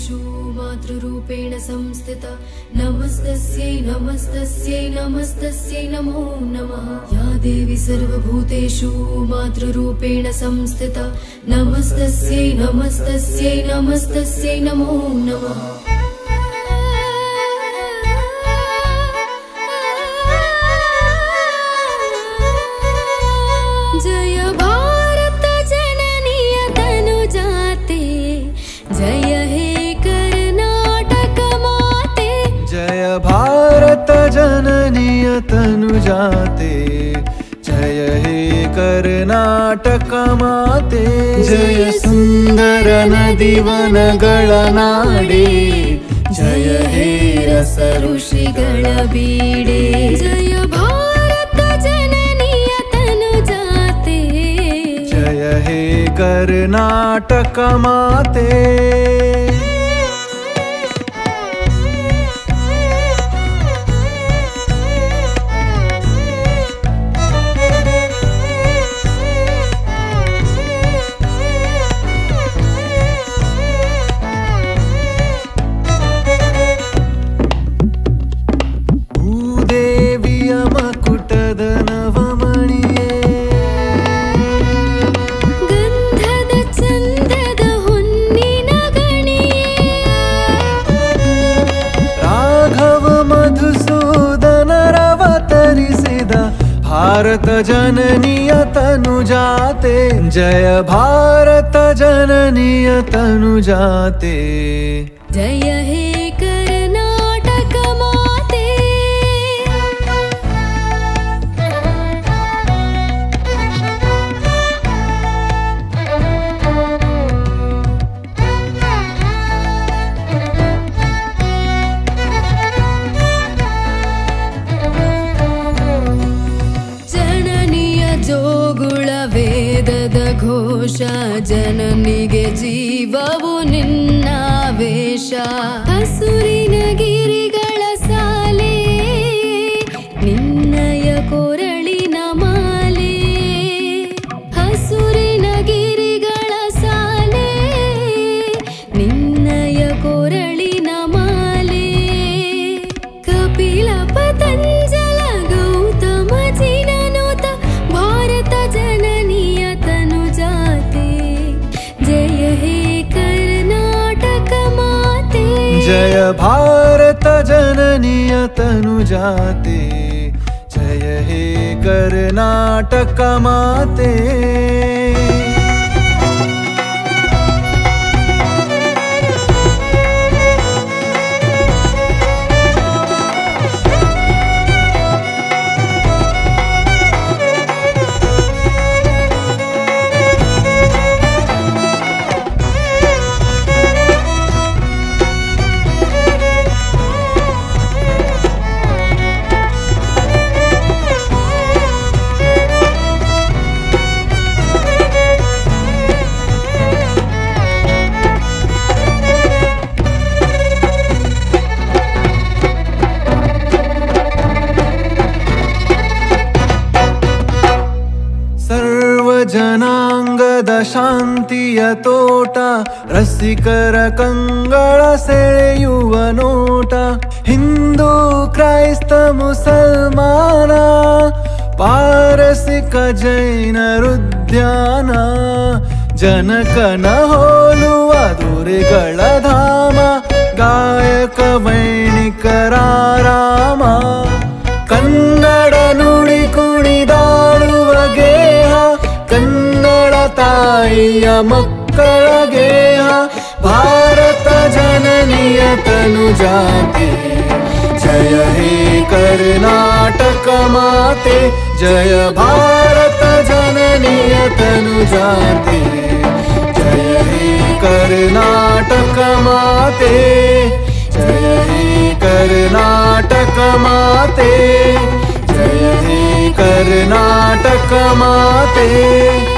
सर्वभूतेषु मातृरूपेण संस्थिता नमस्तस्यै नमस्तस्यै नमस्तस्यै नमो नमः। या देवी सर्वभूतेषु मातृरूपेण संस्थिता नमस्तस्यै नमस्तस्यै नमस्तस्यै नमो नमः। जय भारत जननीय तनुजाते जय हे कर्नाटक माते। जय भारत जननीय तनुजाते जय हे कर्नाटक माते। जय सुंदर नदी वनಗಳ ನಾಡೆ जय हे रस ಋಷಿಗಳ ಬೀಡೆ। जय भारत जननीय तनुजाते जय हे कर्नाटक माते। भारत जननीय तनुजाते जय भारत जननीय तनुजाते। जय हे कर्नाटक माते। ಜೋಗುಳ ವೇದದ ಘೋಷ ಜನನಿಗೆ ಜೀವವು ನಿನ್ನ ವೇಷ। ಹಸುರಿನ ಗಿರಿಗಳ ಸಾಲೆ ನಿನ್ನಯ ಕೊರಳಿನ ಮಾಲೆ। ಹಸುರಿನ ಗಿರಿಗಳ ಸಾಲೆ ನಿನ್ನಯ ಕೊರಳಿನ ಮಾಲೆ। ಕಪಿಲ ಪತಂಜಲ ಗೌತಮ ಜಿನನುತ भारत जननीय तनुजाते जय हे कर्नाटक माते। जय भारत जननीय तनुजाते जय हे कर्नाटक माते। ಜನಾಂಗದ ಶಾಂತಿಯ ತೋಟ ರಸಿಕರ ಕಂಗಳ ಸೆಳೆಯುವ ನೋಟ। ಹಿಂದೂ ಕ್ರೈಸ್ತ ಮುಸಲ್ಮಾನ ಪಾರಸಿಕ ಜೈನರುದ್ಯಾನ। ಜನಕನ ಹೋಲುವ ದೊರೆಗಳ ಧಾಮ ಗಾಯಕ ವೈಣಿಕರ ರಾಮ। ಕನ್ನಡ ನುಡಿ ಕುಣಿದಾಡುವ ಗೇಹ ಕನ್ನಡ ತಾಯಿಯ ಮಕ್ಕಳ ಗೇಹ। ಭಾರತ ಜನನಿಯ ತನುಜಾತೆ जय हे कर्नाटक माते। जय भारत जननीय तनुजाते जय हे कर्नाटक माते। जय हे कर्नाटक माते। जय हे कर्नाटक माते।